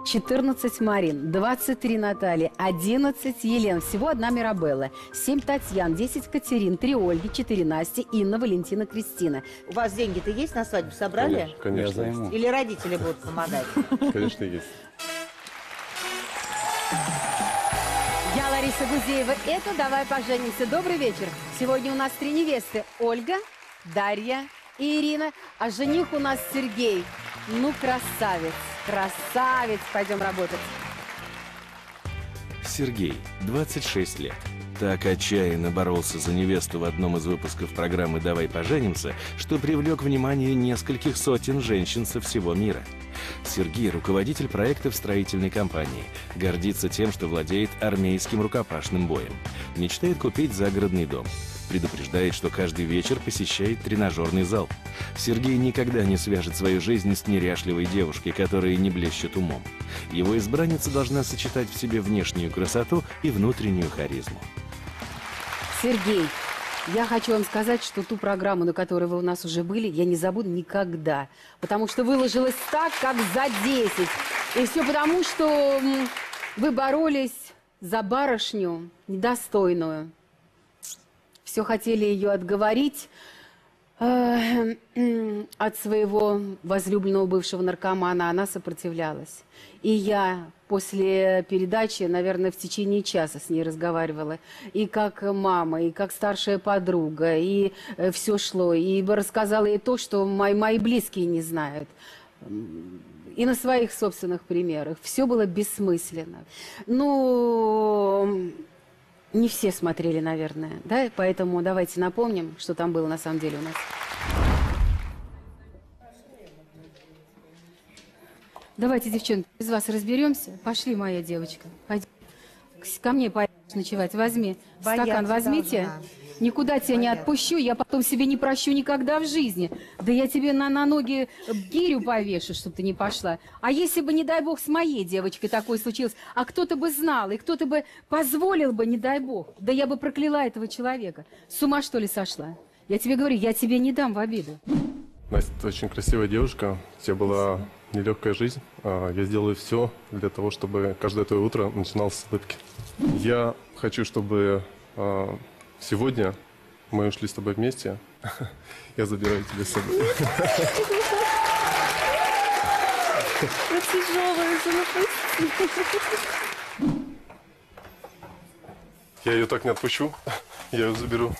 14 Марин, 23 Натальи, 11 Елен, всего одна Мирабелла, 7 Татьян, 10 Катерин, 3 Ольги, 4 Насти, Инна, Валентина, Кристина. У вас деньги-то есть на свадьбу? Собрали? Конечно, есть. Или родители будут помогать? Конечно, есть. Я Лариса Гузеева, это «Давай поженимся». Добрый вечер. Сегодня у нас 3 невесты. Ольга, Дарья и Ирина. А жених у нас Сергей. Ну, красавец, красавец. Пойдем работать. Сергей, 26 лет. Так отчаянно боролся за невесту в одном из выпусков программы «Давай поженимся», что привлек внимание нескольких сотен женщин со всего мира. Сергей – руководитель проекта в строительной компании. Гордится тем, что владеет армейским рукопашным боем. Мечтает купить загородный дом. Предупреждает, что каждый вечер посещает тренажерный зал. Сергей никогда не свяжет свою жизнь с неряшливой девушкой, которая не блещет умом. Его избранница должна сочетать в себе внешнюю красоту и внутреннюю харизму. Сергей, я хочу вам сказать, что ту программу, на которой вы у нас уже были, я не забуду никогда. Потому что выложилась так, как за 10. И все потому, что вы боролись за барышню недостойную. Все хотели ее отговорить от своего возлюбленного бывшего наркомана. Она сопротивлялась. И я после передачи, наверное, в течение часа с ней разговаривала. И как мама, и как старшая подруга. И все шло. И рассказала ей то, что мои близкие не знают. И на своих собственных примерах. Все было бессмысленно. Ну... Не все смотрели, наверное, да? Поэтому давайте напомним, что там было на самом деле у нас. Давайте, девчонки, без вас разберемся. Пошли, моя девочка. Пойди. Ко мне поедешь ночевать. Возьми. Стакан возьмите. Никуда тебя не отпущу, я потом себе не прощу никогда в жизни. Да я тебе на ноги гирю повешу, чтобы ты не пошла. А если бы, не дай бог, с моей девочкой такое случилось, а кто-то бы знал, и кто-то бы позволил бы, не дай бог, да я бы прокляла этого человека. С ума, что ли, сошла? Я тебе говорю, я тебе не дам в обиду. Настя, ты очень красивая девушка, у тебя была нелегкая жизнь. Я сделаю все для того, чтобы каждое твое утро начиналось с улыбки. Я хочу, чтобы... Сегодня мы ушли с тобой вместе. Я забираю тебя с собой. Я ее так не отпущу. Я ее заберу.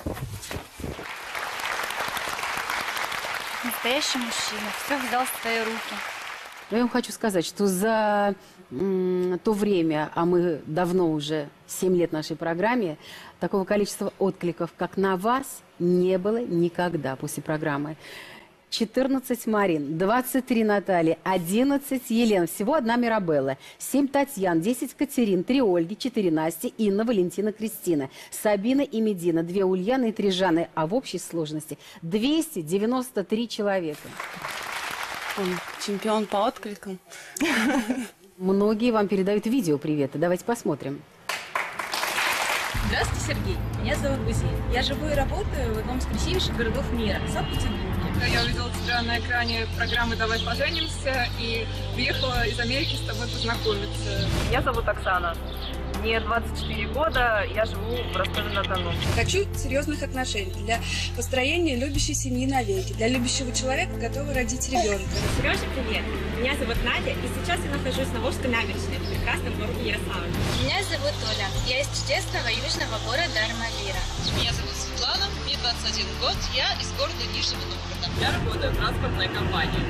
Настоящий мужчина. Все взял в свои руки. Но я вам хочу сказать, что за то время, а мы давно уже, 7 лет нашей программе, такого количества откликов, как на вас, не было никогда после программы. 14 Марин, 23 Натальи, 11 Елен, всего одна Мирабелла, 7 Татьян, 10 Катерин, 3 Ольги, 4 Насти, Инна, Валентина, Кристина, Сабина и Медина, 2 Ульяны и 3 Жанны, а в общей сложности 293 человека. Он чемпион по откликам. Многие вам передают видео приветы. Давайте посмотрим. Здравствуйте, Сергей. Меня зовут Гузеев. Я живу и работаю в одном из красивейших городов мира – Санкт-Петербурге. Я увидела тебя на экране программы «Давай поженимся» и приехала из Америки с тобой познакомиться. Меня зовут Оксана. Мне 24 года, я живу в Ростове-на-Дону. Хочу серьезных отношений для построения любящей семьи навеки, для любящего человека, готового родить ребенка. Сережа, привет. Меня зовут Надя, и сейчас я нахожусь на Волжской набережной в прекрасном городе Ярославль. Меня зовут Оля. Я из чудесного южного города Армавира. Меня зовут Светлана, мне 21 год, я из города Нижнего Новгорода. Я работаю в транспортной компании.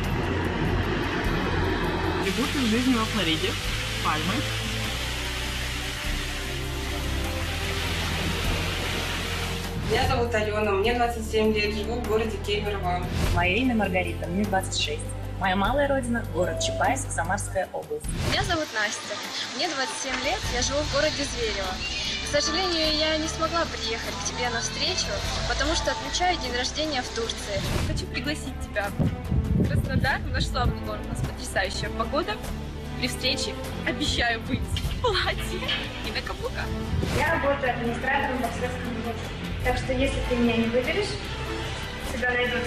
Живу всю жизнь во Флориде, Пальмы. Меня зовут Алена, мне 27 лет, живу в городе Кемерово. Мое имя Маргарита, мне 26. Моя малая родина – город Чапаевск, Самарская область. Меня зовут Настя. Мне 27 лет, я живу в городе Зверево. К сожалению, я не смогла приехать к тебе на встречу, потому что отмечаю день рождения в Турции. Хочу пригласить тебя в Краснодар, в наш славный город. У нас потрясающая погода. При встрече обещаю быть в платье и на каблуках. Я работаю администратором в Московском городе. Так что, если ты меня не выберешь, тебя найдут.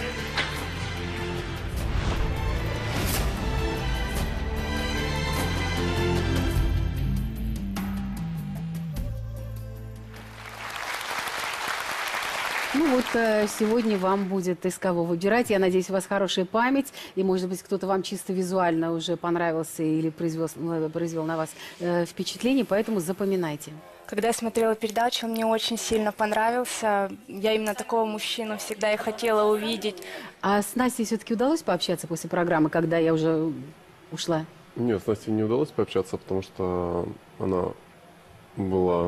Ну вот сегодня вам будет из кого выбирать. Я надеюсь, у вас хорошая память. И, может быть, кто-то вам чисто визуально уже понравился или произвел на вас впечатление. Поэтому запоминайте. Когда я смотрела передачу, он мне очень сильно понравился. Я именно такого мужчину всегда и хотела увидеть. А с Настей все-таки удалось пообщаться после программы, когда я уже ушла? Нет, с Настей не удалось пообщаться, потому что она была...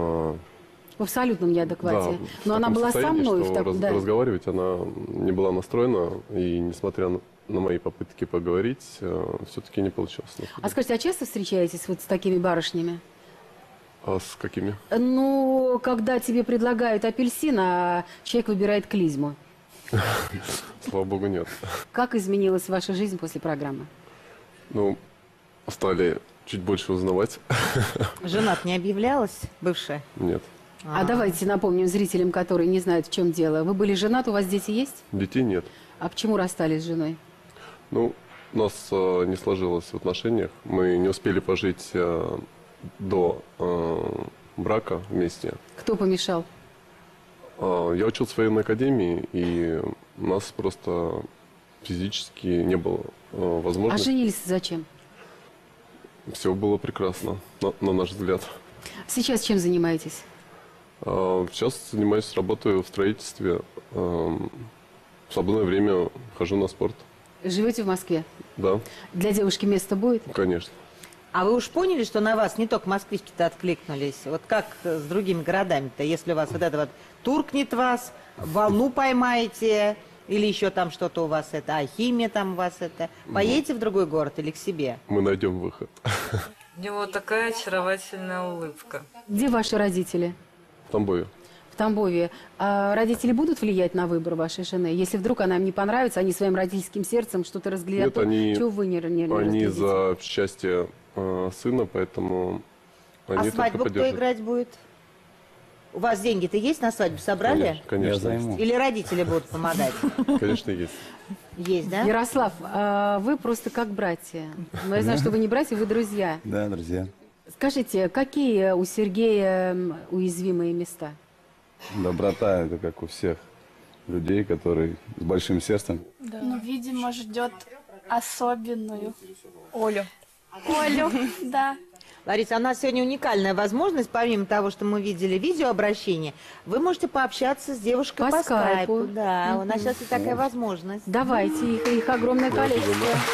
В абсолютном неадеквате. Да, но она была со мной. Разговаривать она не была настроена, и несмотря на мои попытки поговорить, все-таки не получилось. А скажите, а часто встречаетесь вот с такими барышнями? А с какими? Ну, когда тебе предлагают апельсин, а человек выбирает клизму. Слава богу, нет. Как изменилась ваша жизнь после программы? Ну, стали чуть больше узнавать. Женат не объявлялась, бывшая? Нет. А давайте напомним зрителям, которые не знают, в чем дело. Вы были женаты, у вас дети есть? Детей нет. А почему расстались с женой? Ну, у нас не сложилось в отношениях. Мы не успели пожить до брака вместе. Кто помешал? Я учился в военной академии, и у нас просто физически не было возможности. А женились зачем? Все было прекрасно, на наш взгляд. Сейчас чем занимаетесь? Сейчас занимаюсь, работаю в строительстве. В свободное время хожу на спорт. Живете в Москве? Да. Для девушки место будет? Конечно. А вы уж поняли, что на вас не только москвички-то откликнулись? Вот как с другими городами-то? Если у вас вот это вот туркнет вас, волну поймаете, или еще там что-то у вас это, химия там у вас это. Поедете в другой город или к себе? Мы найдем выход. У него такая очаровательная улыбка. Где ваши родители? В Тамбове. В Тамбове. А родители будут влиять на выбор вашей жены? Если вдруг она им не понравится, они своим родительским сердцем что-то разглядят, чего вы не они за счастье сына, поэтому они А свадьбу кто играть будет? У вас деньги-то есть на свадьбу? Собрали? Конечно. Или родители будут помогать? Конечно, есть. Есть, да? Ярослав, вы просто как братья. Но я знаю, что вы не братья, вы друзья. Да, друзья. Скажите, какие у Сергея уязвимые места? Доброта – это как у всех людей, которые с большим сердцем. Да. Ну, видимо, ждет особенную Олю. Олю, да. Лариса, у нас сегодня уникальная возможность, помимо того, что мы видели видеообращение, вы можете пообщаться с девушкой по скайпу. Да, у нас сейчас и такая возможность. Давайте, их огромное количество.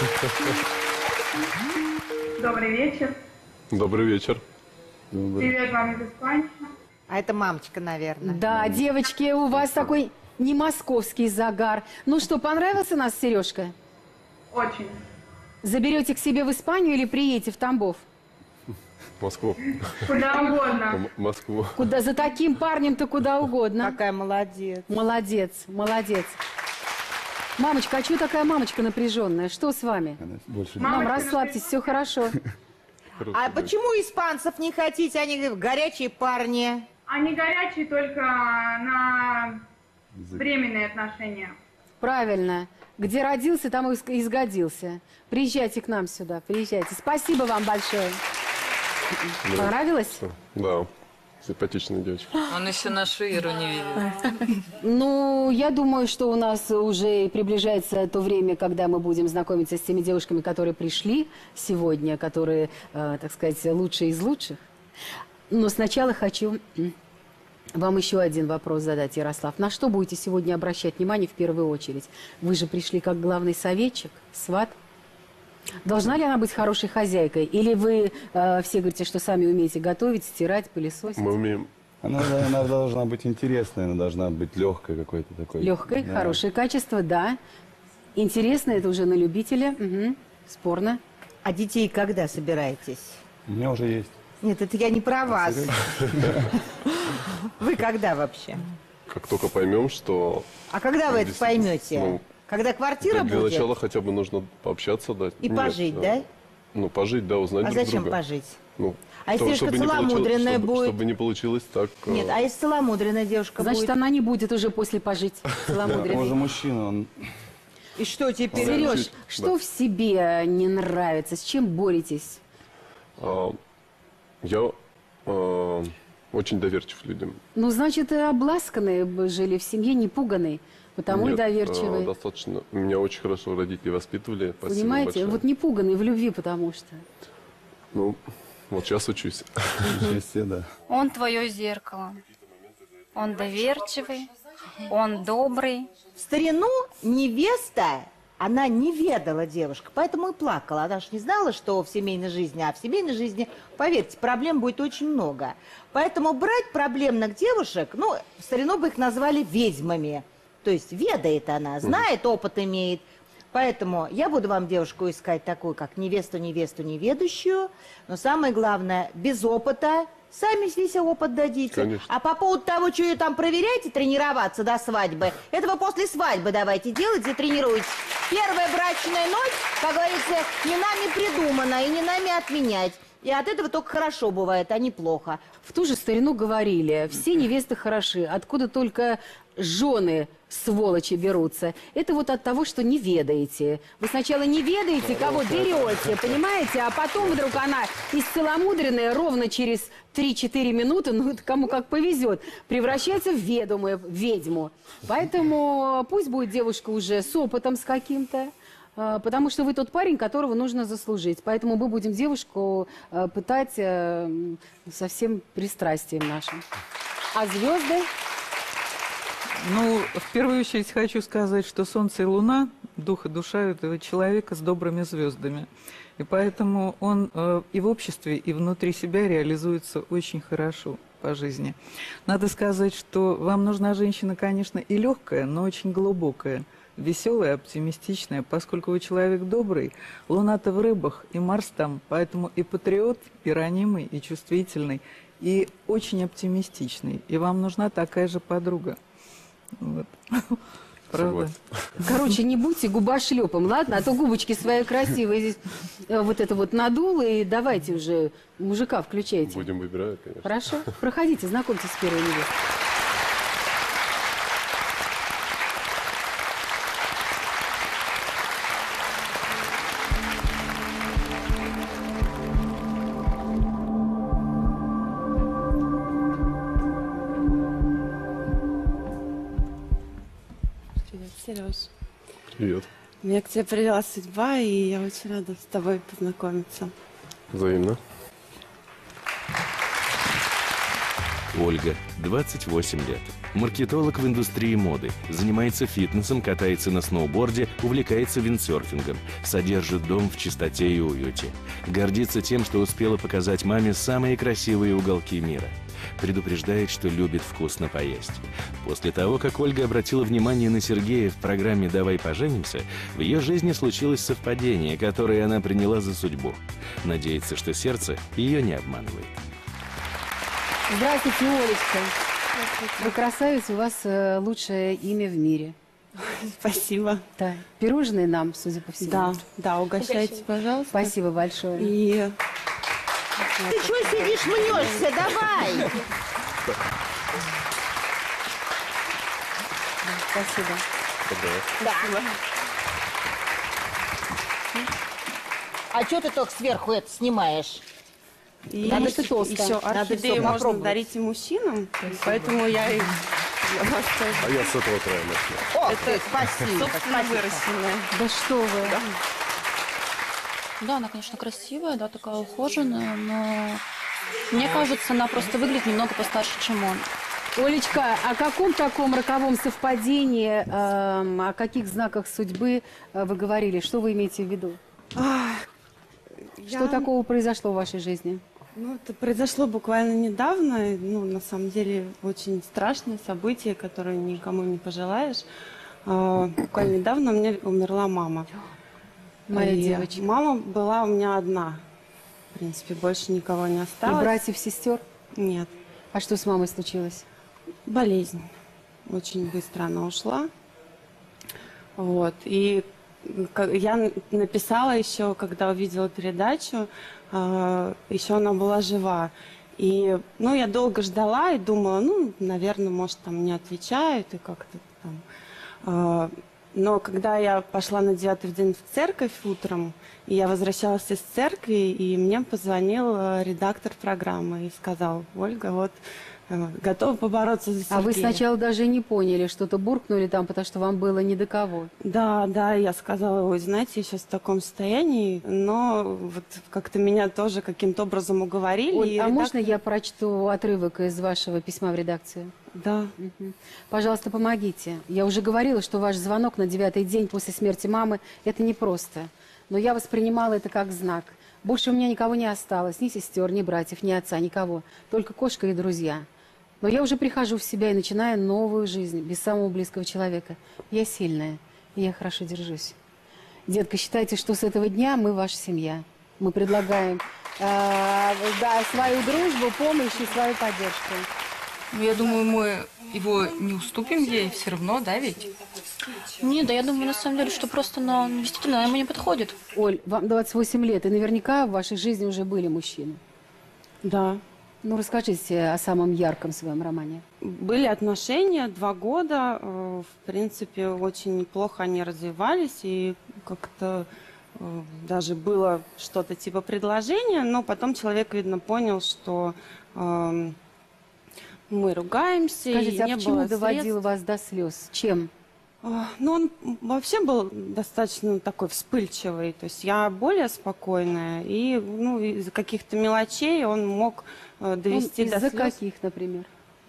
Добрый вечер. Добрый вечер. Привет вам из Испании. А это мамочка, наверное. Да, девочки, у вас такой не московский загар. Ну что, понравился нас Сережка? Очень. Заберете к себе в Испанию или приедете в Тамбов? Москву. Куда угодно. Москву. Куда за таким парнем-то куда угодно. Какая молодец. Молодец, молодец. Мамочка, а что такая мамочка напряженная? Что с вами? Мам, расслабьтесь, все хорошо. А почему испанцев не хотите? Они говорят, горячие парни. Они горячие только на временные отношения. Правильно. Где родился, там и изгодился. Приезжайте к нам сюда, приезжайте. Спасибо вам большое. Понравилось? Да, симпатичная девочка. Он еще нашу Иру не видел. Ну, я думаю, что у нас уже приближается то время, когда мы будем знакомиться с теми девушками, которые пришли сегодня, которые, так сказать, лучшие из лучших. Но сначала хочу вам еще один вопрос задать, Ярослав. На что будете сегодня обращать внимание в первую очередь? Вы же пришли как главный советчик, сват. Должна ли она быть хорошей хозяйкой? Или вы все говорите, что сами умеете готовить, стирать, пылесосить? Мы умеем. Она должна быть интересной, она должна быть легкой какой-то такой. Легкой, да. Хорошее качество, да. Интересно, это уже на любителя. Угу. Спорно. А детей когда собираетесь? У меня уже есть. Нет, это я не про вас. Вы когда вообще? Как только поймем, что... А когда вы это поймете? Когда квартира будет? Для начала хотя бы нужно пообщаться, да. И пожить, да? Ну, пожить, да, узнать друг друга. А зачем пожить? Ну, а если девушка целомудренная будет? Чтобы не получилось так... Нет, а если целомудренная девушка будет? Значит, она не будет уже после пожить целомудренной. Он же мужчина, он... И что теперь? Сереж, что в себе не нравится? С чем боретесь? Я очень доверчив людям. Ну, значит, и обласканные жили в семье, не пуганные, потому и Нет, доверчивые. достаточно. Меня очень хорошо родители воспитывали. Спасибо Понимаете? большое. Вот не пуганные в любви, потому что. Ну, вот сейчас учусь. Все, да. Он твое зеркало. Он доверчивый, он добрый. В старину невеста, она не ведала девушка, поэтому и плакала. Она же не знала, что в семейной жизни, а в семейной жизни, поверьте, проблем будет очень много. Поэтому брать проблемных девушек, ну, в старину бы их назвали ведьмами. То есть ведает она, знает, опыт имеет. Поэтому я буду вам девушку искать такую, как невесту неведущую. Но самое главное, без опыта. Сами весь опыт дадите. Конечно. А по поводу того, что ее там проверять и тренироваться до свадьбы, этого после свадьбы давайте делать и тренируйтесь. Первая брачная ночь, как говорится, не нами придумана и не нами отменять. И от этого только хорошо бывает, а не плохо. В ту же старину говорили, все невесты хороши, откуда только жены сволочи берутся. Это вот от того, что не ведаете. Вы сначала не ведаете, кого берете, понимаете? А потом вдруг она из целомудренной ровно через 3-4 минуты, ну это кому как повезет, превращается в ведьму. Поэтому пусть будет девушка уже с опытом с каким-то. Потому что вы тот парень, которого нужно заслужить. Поэтому мы будем девушку пытать со всем пристрастием нашим. А звезды? Ну, в первую очередь хочу сказать, что Солнце и Луна – дух и душа этого человека с добрыми звездами. И поэтому он и в обществе, и внутри себя реализуется очень хорошо по жизни. Надо сказать, что вам нужна женщина, конечно, и легкая, но очень глубокая. Веселая, оптимистичная, поскольку вы человек добрый, Луна-то в рыбах, и Марс там, поэтому и патриот, и ранимый, и чувствительный, и очень оптимистичный. И вам нужна такая же подруга. Вот. Правда? Короче, не будьте губошлепом, ладно? А то губочки свои красивые здесь вот это вот надул, и давайте уже мужика включайте. Будем выбирать, конечно. Хорошо? Проходите, знакомьтесь с первой невестой. Сереж. Привет. Меня к тебе привела судьба, и я очень рада с тобой познакомиться. Взаимно. Ольга, 28 лет. Маркетолог в индустрии моды. Занимается фитнесом, катается на сноуборде, увлекается виндсерфингом. Содержит дом в чистоте и уюте. Гордится тем, что успела показать маме самые красивые уголки мира. Предупреждает, что любит вкусно поесть. После того, как Ольга обратила внимание на Сергея в программе «Давай поженимся», в ее жизни случилось совпадение, которое она приняла за судьбу. Надеется, что сердце ее не обманывает. Здравствуйте, Олечка. Вы красавица, у вас лучшее имя в мире. Спасибо. Да. Пирожные нам, судя по всему. Да, да, угощайте, пожалуйста. Спасибо большое. И... Ты что сидишь, мнешься? Давай! Спасибо. Да. А что ты только сверху это снимаешь? И надо что толстая. Еще Надо орхидеи можно дарить и мужчинам, поэтому я их... А я с этого края начну. О, это спасибо. собственно выращенная. Да что вы. Да. Да, она, конечно, красивая, да, такая ухоженная, но мне кажется, она просто выглядит немного постарше, чем он. Олечка, о каком таком роковом совпадении, о каких знаках судьбы вы говорили? Что вы имеете в виду? Что такого произошло в вашей жизни? Ну, это произошло буквально недавно. Ну, на самом деле, очень страшное событие, которое никому не пожелаешь. Буквально недавно у меня умерла мама. Моя девочка. Мама была у меня одна. В принципе, больше никого не осталось. И братьев, сестер? Нет. А что с мамой случилось? Болезнь. Очень быстро она ушла. Вот. И я написала еще, когда увидела передачу, еще она была жива. И, ну, я долго ждала и думала, ну, наверное, может, там не отвечают и как-то там... Но когда я пошла на 9-й день в церковь утром, и я возвращалась из церкви, и мне позвонил редактор программы и сказал: Ольга, вот готова побороться за Сергея. А вы сначала даже не поняли, что-то буркнули там, потому что вам было не до кого. Да, я сказала: ой, знаете, я сейчас в таком состоянии, но вот как-то меня тоже каким-то образом уговорили. Оль, а можно я прочту отрывок из вашего письма в редакцию? Да. Пожалуйста, помогите. Я уже говорила, что ваш звонок на 9-й день после смерти мамы – это непросто. Но я воспринимала это как знак. Больше у меня никого не осталось, ни сестер, ни братьев, ни отца, никого. Только кошка и друзья. Но я уже прихожу в себя и начинаю новую жизнь без самого близкого человека. Я сильная, и я хорошо держусь. Детка, считайте, что с этого дня мы ваша семья. Мы предлагаем свою дружбу, помощь и свою поддержку. Я думаю, мы его не уступим ей все равно, да, ведь? Нет, да я думаю, на самом деле, что просто действительно ему не подходит. Оль, вам 28 лет, и наверняка в вашей жизни уже были мужчины. Да. Ну, расскажите о самом ярком своем романе. Были отношения 2 года. В принципе, очень неплохо они развивались. И как-то даже было что-то типа предложения. Но потом человек, видно, понял, что мы ругаемся. Скажите, и не почему было доводил вас до слез? Чем? Ну, он вообще был достаточно такой вспыльчивый. То есть я более спокойная. И из-за каких-то мелочей он мог довести до слез. Из-за каких, например?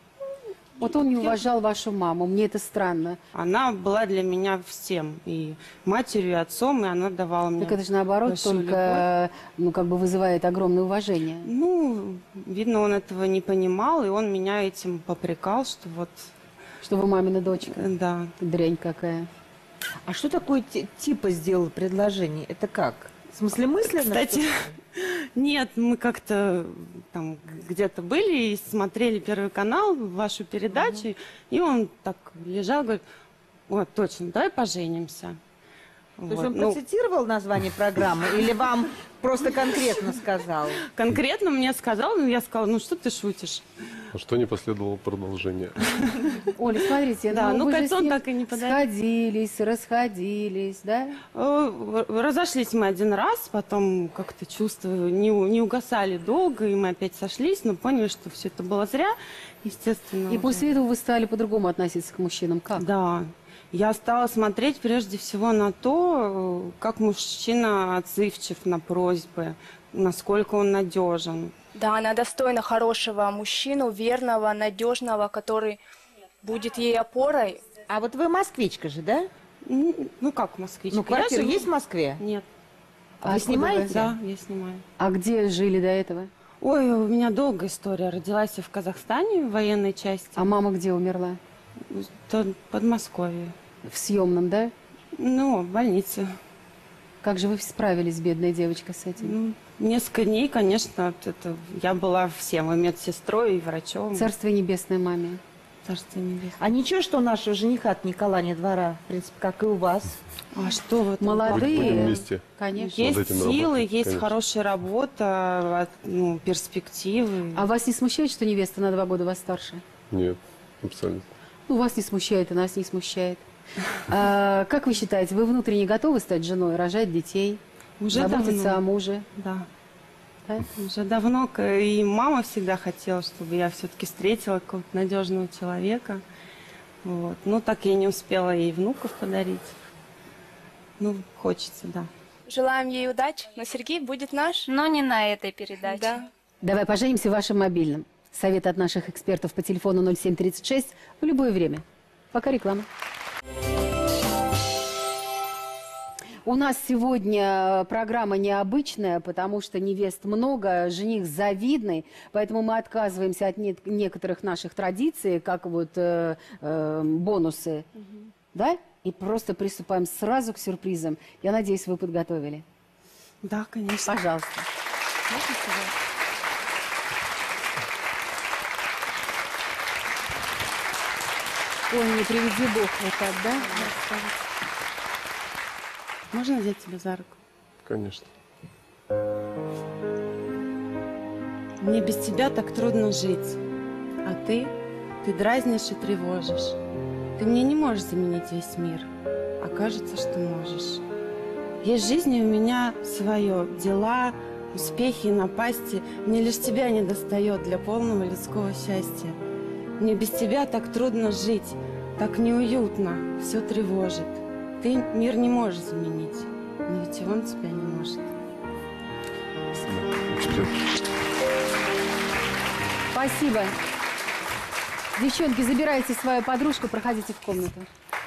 Вот он не уважал вашу маму. Мне это странно. Она была для меня всем. И матерью, и отцом. И она давала мне... Так это же наоборот только вызывает огромное уважение. Ну, видно, он этого не понимал. И он меня этим попрекал, что вот... Что вы мамина дочка? Да. Дрянь какая. А что такое типа сделал предложение? Это как? В смысле мысленно? Кстати, нет, мы как-то там где-то были и смотрели Первый канал, вашу передачу, и он так лежал, говорит: вот, точно, давай поженимся. То есть он процитировал название программы или вам просто конкретно сказал? Конкретно мне сказал, но я сказала: ну что ты шутишь? А что не последовало продолжение? Оля, смотрите, вы кольцо так и не подарили. Сходились, расходились, да? Разошлись мы 1 раз, потом как-то чувства не угасали долго, и мы опять сошлись, но поняли, что все это было зря, естественно. И после этого вы стали по-другому относиться к мужчинам? Как? Да. Я стала смотреть прежде всего на то, как мужчина отзывчив на просьбы, насколько он надежен. Да, она достойна хорошего мужчину, верного, надежного, который будет ей опорой. А вот вы москвичка же, да? Ну как москвичка? Ну, квартира есть в Москве? Нет. А вы снимаете? Да, я снимаю. А где жили до этого? Ой, у меня долгая история. Родилась я в Казахстане, в военной части. А мама где умерла? В Подмосковье. В съемном, да? Ну, в больнице. Как же вы справились, бедная девочка, с этим? Несколько дней, конечно, я была всем, и медсестрой, и врачом. Царствие небесное маме. Царствие небесное. А ничего, что у нашего жениха от Никола не двора, в принципе, как и у вас? А что вы? Молодые. Будем вместе. Конечно. Есть силы, есть конечно. хорошая работа, перспективы. А вас не смущает, что невеста на 2 года вас старше? Нет, абсолютно. Вас не смущает, и нас не смущает. Как вы считаете, вы внутренне готовы стать женой, рожать детей, заботиться давно. о муже? Да. Уже давно. И мама всегда хотела, чтобы я все-таки встретила какого-то надежного человека. Вот. Ну, так я не успела ей внуков подарить. Хочется, да. Желаем ей удачи, но Сергей будет наш. Но не на этой передаче. Да. Давай поженимся в вашем мобильном. Совет от наших экспертов по телефону 0736 в любое время. Пока реклама. У нас сегодня программа необычная, потому что невест много, жених завидный, поэтому мы отказываемся от некоторых наших традиций, как бонусы, да? И просто приступаем сразу к сюрпризам. Я надеюсь, вы подготовили. Да, конечно. Пожалуйста. Ой, не приведи Бог вот так, да? Можно взять тебя за руку? Конечно. Мне без тебя так трудно жить. А ты дразнишь и тревожишь. Ты мне не можешь заменить весь мир. а кажется, что можешь. Есть жизнь и у меня свое, дела, успехи, напасти. Мне лишь тебя не достает для полного людского счастья. Мне без тебя так трудно жить, так неуютно, все тревожит. Ты мир не можешь заменить, но ведь и он тебя не может. Спасибо. Девчонки, забирайте свою подружку, проходите в комнату.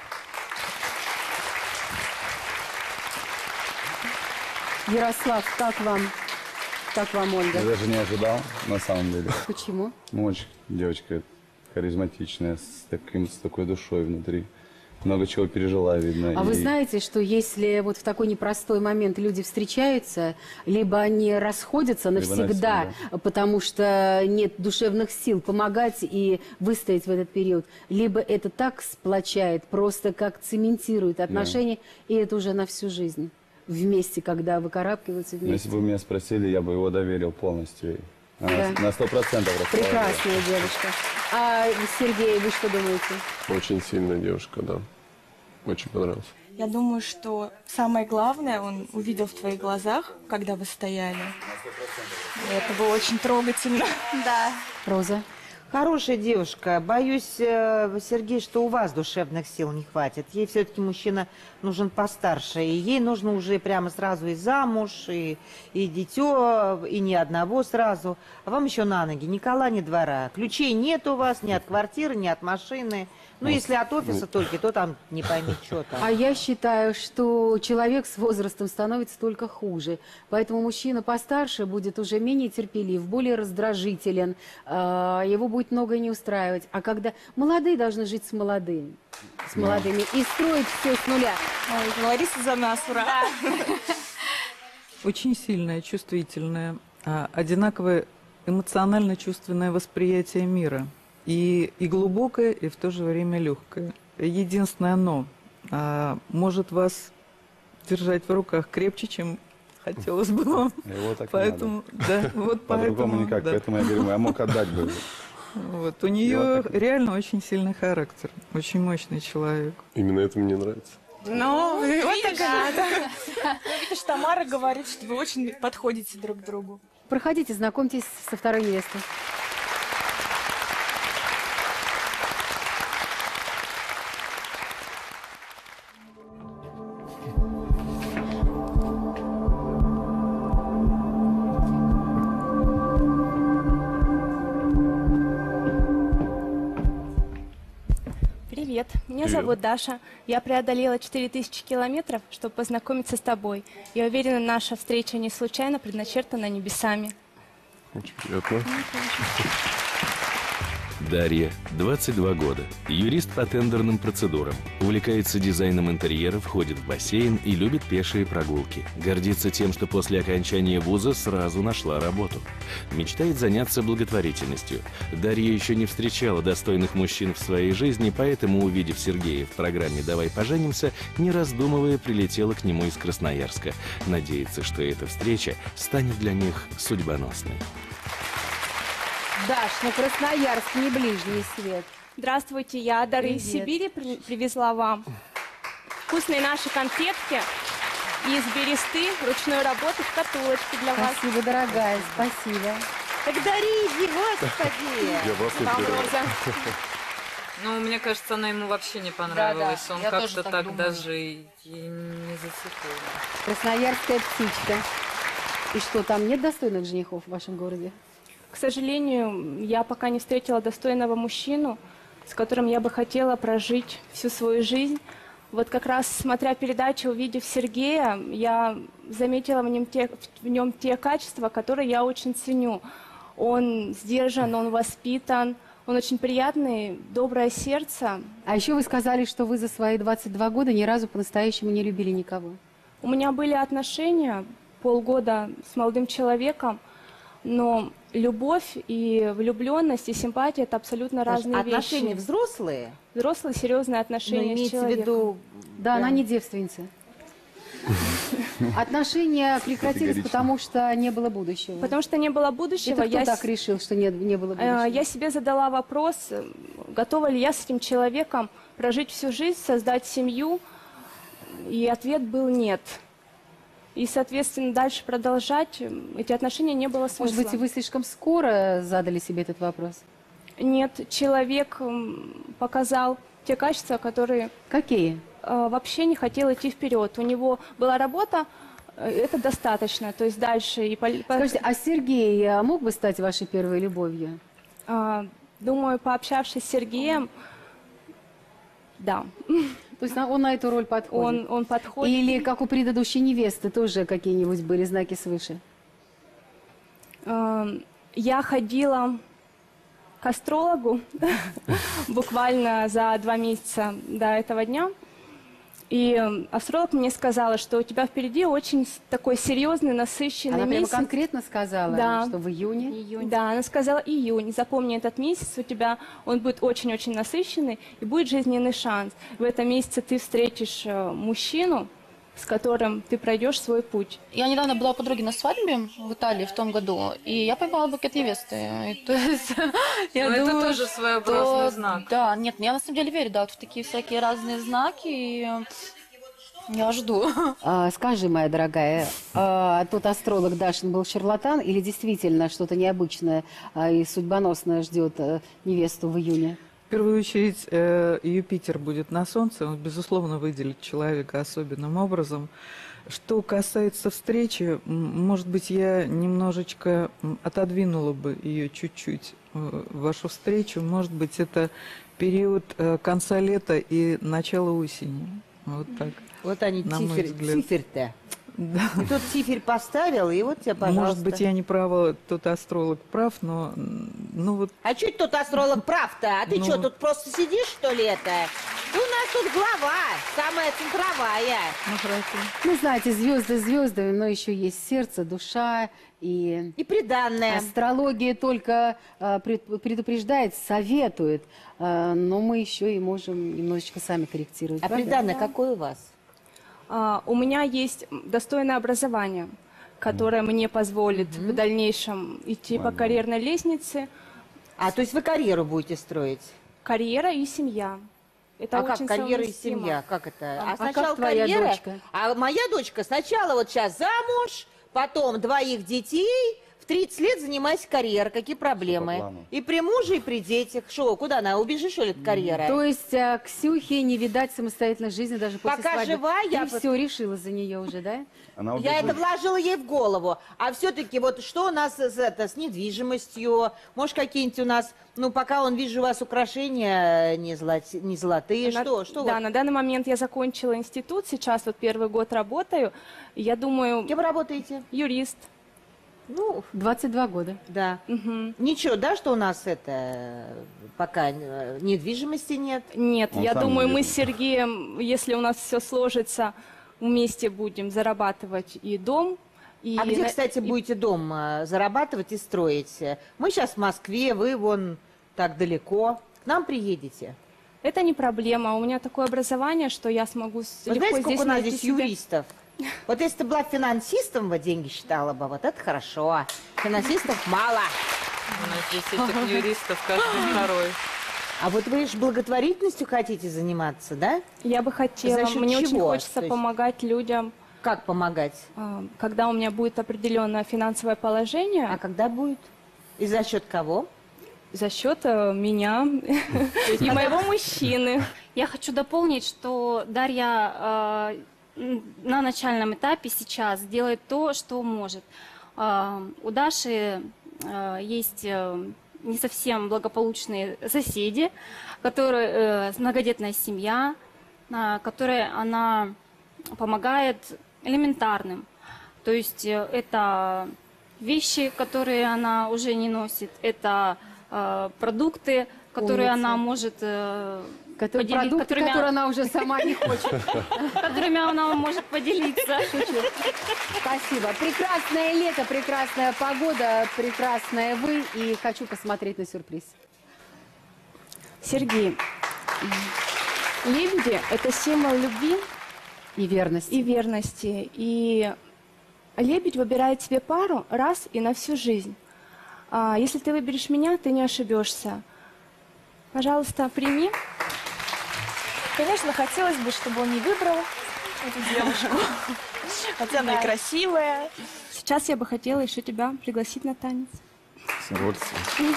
Ярослав, как вам, Ольга? Я даже не ожидал, на самом деле. Почему? Ну, очень девочка харизматичная, с такой душой внутри. Много чего пережила, видно. А вы знаете, что если вот в такой непростой момент люди встречаются, либо они расходятся навсегда, потому что нет душевных сил помогать и выстоять в этот период, либо это так сплочает, просто как цементирует отношения, и это уже на всю жизнь. Вместе, когда выкарабкиваются вместе. Если бы вы меня спросили, я бы его доверил полностью. Да. На 100% располагаю. Прекрасная девушка. А Сергей, вы что думаете? Очень сильная девушка, да. Очень понравилось. Я думаю, что самое главное он увидел в твоих глазах, когда вы стояли. И это было очень трогательно. Да. Роза? Хорошая девушка. Боюсь, Сергей, что у вас душевных сил не хватит. Ей все-таки мужчина нужен постарше. И ей нужно уже прямо сразу и замуж, и дитё, и ни одного сразу. А вам еще на ноги ни кола, ни двора. Ключей нет у вас ни от квартиры, ни от машины. Ну, если от офиса только, то там не пойми, что там. А я считаю, что человек с возрастом становится только хуже. Поэтому мужчина постарше будет уже менее терпелив, более раздражителен. Его будет многое не устраивать. А когда молодые должны жить с молодыми. И строить все с нуля. Ой, Лариса за нас, ура! Очень сильное, чувствительное, одинаковое эмоционально-чувственное восприятие мира. И глубокое, и в то же время легкое. Единственное «но» может вас держать в руках крепче, чем хотелось бы вам. Его так поэтому, да, вот по-другому никак, да. Поэтому я говорю, я мог отдать бы. Вот, у нее реально очень сильный характер, очень мощный человек. Именно это мне нравится. Ну, вот такая. Видишь, Тамара говорит, что вы очень подходите друг к другу. Проходите, знакомьтесь со второй невестой. Привет, меня зовут Даша. Я преодолела 4000 километров, чтобы познакомиться с тобой. Я уверена, наша встреча не случайно предначертана небесами. Очень приятно. Дарья, 22 года, юрист по тендерным процедурам, увлекается дизайном интерьеров, ходит в бассейн и любит пешие прогулки. Гордится тем, что после окончания вуза сразу нашла работу. Мечтает заняться благотворительностью. Дарья еще не встречала достойных мужчин в своей жизни, поэтому, увидев Сергея в программе «Давай поженимся», не раздумывая, прилетела к нему из Красноярска. Надеется, что эта встреча станет для них судьбоносной. Даш, ну Красноярск не ближний свет. Здравствуйте, я дары из Сибири привезла вам. Вкусные наши конфетки из бересты, ручной работы, шкатулочки для вас. Спасибо, дорогая, спасибо. Так дарите, господи! Я вас Роза. Ну, мне кажется, она ему вообще не понравилась. Да. Он Я как-то тоже так так думаю. даже и не зацепил. Красноярская птичка. И что, там нет достойных женихов в вашем городе? К сожалению, я пока не встретила достойного мужчину, с которым я бы хотела прожить всю свою жизнь. Вот как раз, смотря передачу, увидев Сергея, я заметила в нем те качества, которые я очень ценю. Он сдержан, он воспитан, он очень приятный, доброе сердце. А еще вы сказали, что вы за свои 22 года ни разу по-настоящему не любили никого. У меня были отношения полгода с молодым человеком, но любовь и влюбленность и симпатия – это абсолютно разные вещи. Отношения взрослые? Взрослые, серьезные отношения с человеком. В виду... Да, она не девственница. Отношения прекратились, потому что не было будущего. Потому что не было будущего. Это кто так решил, что не было будущего? Я себе задала вопрос, готова ли я с этим человеком прожить всю жизнь, создать семью. И ответ был нет. И, соответственно, дальше продолжать эти отношения не было смысла. Может быть, вы слишком скоро задали себе этот вопрос? Нет, человек показал те качества, которые... Какие? Вообще не хотел идти вперед. У него была работа, это достаточно. То есть дальше... Скажите, а Сергей мог бы стать вашей первой любовью? Думаю, пообщавшись с Сергеем, да. То есть он на эту роль подходит? Он подходит. Или, как у предыдущей невесты, тоже какие-нибудь были знаки свыше? Я ходила к астрологу буквально за 2 месяца до этого дня. И астролог мне сказала, что у тебя впереди очень такой серьезный, насыщенный месяц. Она прямо конкретно сказала, да. Что в июне? Да, она сказала июнь. Запомни этот месяц, у тебя он будет очень-очень насыщенный, и будет жизненный шанс. В этом месяце ты встретишь мужчину, с которым ты пройдешь свой путь. Я недавно была у подруги на свадьбе в Италии в том году, и я поймала букет невесты. То есть, я думаю, это тоже своеобразный знак. Да, нет, я на самом деле верю, да, вот в такие всякие разные знаки, и я жду. Скажи, моя дорогая, тот астролог Дашин был шарлатан или действительно что-то необычное и судьбоносное ждет невесту в июне? В первую очередь, Юпитер будет на Солнце, он, безусловно, выделит человека особенным образом. Что касается встречи, может быть, я немножечко отодвинула бы ее чуть-чуть, вашу встречу. Может быть, это период конца лета и начала осени. Вот так. Вот они, циферь-то. Да. И тот циферь поставил, и вот тебе, пожалуйста. Может быть, я не права, тот астролог прав, но вот... А чуть тот астролог прав-то? А ты что, тут просто сидишь, что ли, это? Да у нас тут глава, самая центровая. Ну, знаете, звезды звездами, но еще есть сердце, душа и приданное. Астрология только предупреждает, советует, но мы еще и можем немножечко сами корректировать. А приданное какое у вас? У меня есть достойное образование, которое мне позволит в дальнейшем идти по карьерной лестнице. То есть вы карьеру будете строить? Карьера и семья. Это как карьера и совместимо. семья? Как это? А сначала как твоя карьера, дочка? А моя дочка сначала вот сейчас замуж, потом 2 детей, в 30 лет занимайся карьерой. Какие проблемы? И при муже, и при детях. Шо, куда она? Убежишь, что ли, от карьеры? То есть Ксюхе не видать самостоятельной жизни даже после Пока свадьбы? жива, я... Ты все решила за нее уже, да? Я это вложила ей в голову. А все-таки вот что у нас с недвижимостью? Может, какие-нибудь у нас... Ну, пока вижу у вас украшения не золотые. Что Да, вот? на данный момент я закончила институт. Сейчас вот 1-й год работаю. Я думаю... Кем работаете? Юрист. Ну, 22 года. Да. Ничего, да, что у нас пока недвижимости нет? Нет, я думаю, мы с Сергеем, если у нас все сложится, вместе будем зарабатывать и дом. А где, кстати, будете дом зарабатывать и строить? Мы сейчас в Москве, вы вон так далеко. К нам приедете? Это не проблема. У меня такое образование, что я смогу легко знаете, здесь сколько у нас найти здесь себя? юристов? Вот если ты была финансистом, вот деньги считала бы, вот это хорошо. Финансистов мало. У нас здесь этих юристов каждый второй. А вот вы же благотворительностью хотите заниматься, да? Я бы хотела. За счет Мне очень чего? хочется помогать людям. Как помогать? Когда у меня будет определенное финансовое положение. А когда будет? И за счет кого? За счет меня и моего мужчины. Я хочу дополнить, что Дарья на начальном этапе сейчас делает то, что может. У Даши есть не совсем благополучные соседи, которые многодетная семья, которой она помогает элементарным. То есть это вещи, которые она уже не носит, это продукты, которые она может поделиться, которые она уже сама не хочет. Которыми она может поделиться. Спасибо. Прекрасное лето, прекрасная погода, прекрасная вы. И хочу посмотреть на сюрприз. Сергей, лебеди – это символ любви и верности. И лебедь выбирает себе пару раз и на всю жизнь. Если ты выберешь меня, ты не ошибешься. Пожалуйста, прими. Конечно, хотелось бы, чтобы он не выбрал эту девушку. Хотя она и красивая. Сейчас я бы хотела еще тебя пригласить на танец. С удовольствием.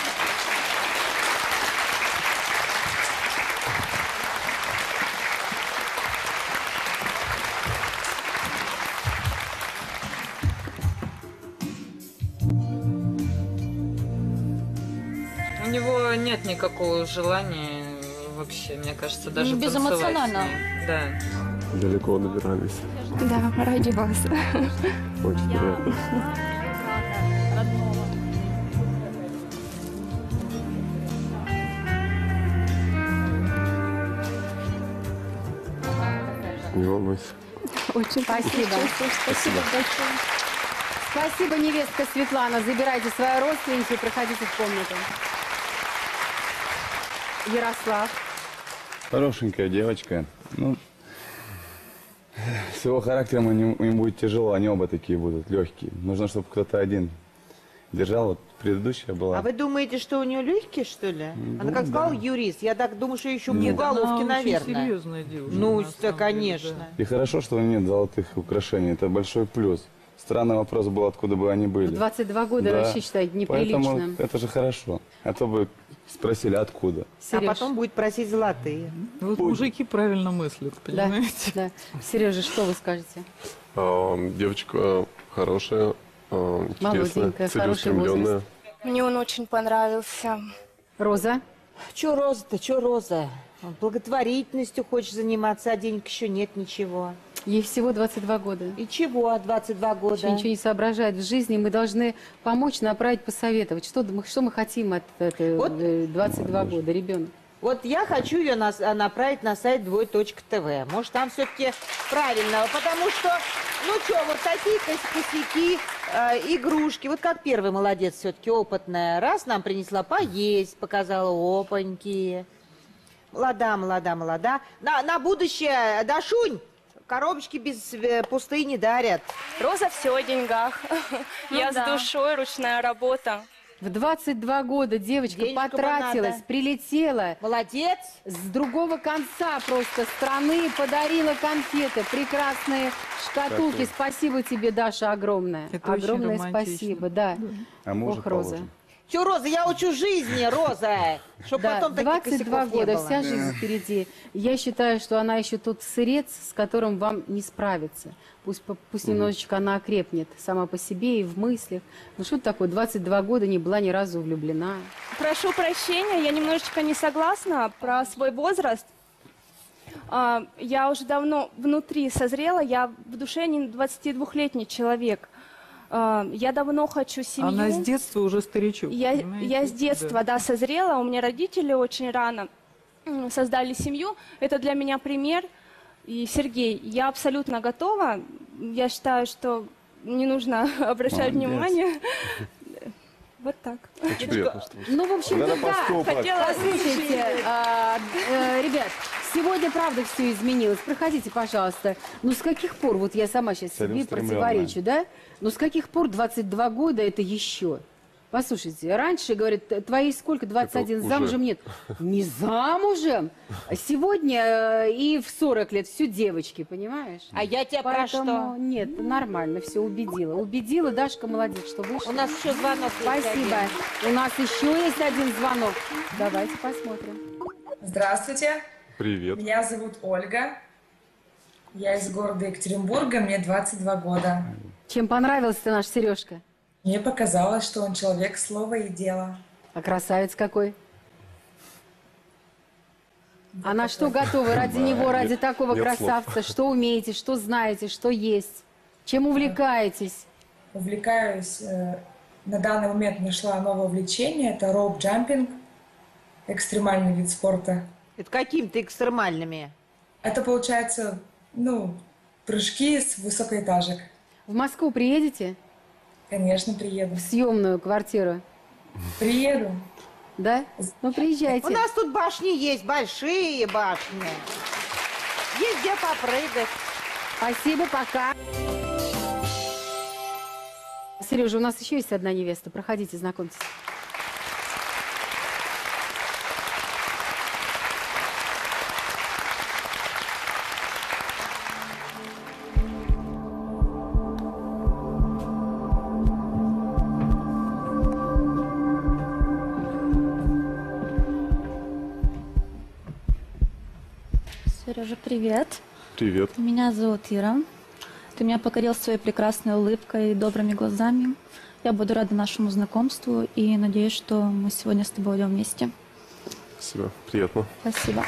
У него нет никакого желания вообще, мне кажется, даже безэмоционально. танцевать с ней. Да. Далеко добирались. Да, ради вас. Очень приятно. Не волнуйся. Очень спасибо. Спасибо большое. Спасибо, невестка Светлана. Забирайте свою родственницу и проходите в комнату. Ярослав. Хорошенькая девочка. Ну, с его характером им будет тяжело, они оба такие будут, легкие. Нужно, чтобы кто-то один держал. Вот предыдущая была. А вы думаете, что у нее легкие, что ли? Она, как сказала, юрист. Я так думаю, что еще в Нет, уголовке, она очень наверное. серьезная девушка. Ну, на самом конечно. деле, И хорошо, что нет золотых украшений. Это большой плюс. Странный вопрос был, откуда бы они были. 22 года Да. вообще считают Поэтому неприличным. это же хорошо. А то бы спросили, откуда. Сереж. А потом будет просить золотые. да. Вот мужики правильно мыслят, Да, понимаете? да. Сережа, что вы скажете? Девочка хорошая, интересная, Молоденькая, хороший целеустремленная. возраст. Мне он очень понравился. Роза? Че Роза-то, че Роза? Благотворительностью хочешь заниматься, а денег еще нет ничего. Ей всего 22 года. И чего 22 года? Еще ничего не соображает в жизни. Мы должны помочь, направить, посоветовать. Что мы хотим от этой 22 года, ребенок? Вот я хочу ее направить на сайт *tv. Может, там все-таки правильно, потому что, ну что, вот такие косяки, игрушки. Вот как первый молодец все-таки, опытная. Раз нам принесла поесть, показала опаньки. Молода. На будущее, Дашунь, коробочки без пустые не дарят. Роза все о деньгах. Я с да. душой, ручная работа. В 22 года девочка Денежка потратилась, надо. прилетела. Молодец. С другого конца просто страны подарила конфеты, прекрасные шкатулки. Спасибо тебе, Даша, огромное. Это очень огромное романтично. спасибо, да. А мы уже Ох, Роза. положим. Все, Роза, я учу жизни, Роза. Чтобы Да, потом таких 22 косяков не года, было. вся жизнь впереди. Я считаю, что она еще тот сырец, с которым вам не справиться. Пусть немножечко она окрепнет сама по себе и в мыслях. Ну что такое, 22 года не была ни разу влюблена. Прошу прощения, я немножечко не согласна про свой возраст. Я уже давно внутри созрела, я в душе не 22-летний человек. Я давно хочу семью. Она с детства уже старичок. Я с детства, да, созрела. У меня родители очень рано создали семью. Это для меня пример. И, Сергей, я абсолютно готова. Я считаю, что не нужно обращать внимание. Вот так. Очень приятно, что вы- Ну, в общем-то, Это да. поступок. Послушайте, ребят, сегодня правда все изменилось. Проходите, пожалуйста. Ну, с каких пор, вот я сама сейчас себе Целеустремленная. противоречу, да? Ну, с каких пор 22 года это еще? Послушайте, раньше, говорят, твоей сколько, 21, Это замужем уже. нет. Не замужем. А сегодня и в 40 лет все девочки, понимаешь? А я тебя про Поэтому что? нет, нормально, все убедила. Убедила, Дашка молодец, что вышла. У нас еще звонок есть Спасибо. один. У нас еще есть один звонок. Давайте посмотрим. Здравствуйте, Привет. меня зовут Ольга. Я из города Екатеринбурга, мне 22 года. Чем понравился наш Сережка? Мне показалось, что он человек слова и дела. А красавец какой? А на что готовы ради него, ради такого нет слов. красавца? красавца? Что умеете, что знаете, что есть? Чем увлекаетесь? Увлекаюсь, на данный момент нашла новое увлечение, это роуп-джампинг, экстремальный вид спорта. Это какими-то экстремальными. Это получается, прыжки с высокоэтажек. В Москву приедете? Конечно, приеду. В съемную квартиру? Приеду. Да? Ну, приезжайте. У нас тут башни есть, большие башни. Есть где попрыгать. Спасибо, пока. Сережа, у нас еще есть одна невеста. Проходите, знакомьтесь. Сережа, привет. Привет. Меня зовут Ира. Ты меня покорил своей прекрасной улыбкой и добрыми глазами. Я буду рада нашему знакомству и надеюсь, что мы сегодня с тобой идем вместе. Спасибо. Приятно. Спасибо.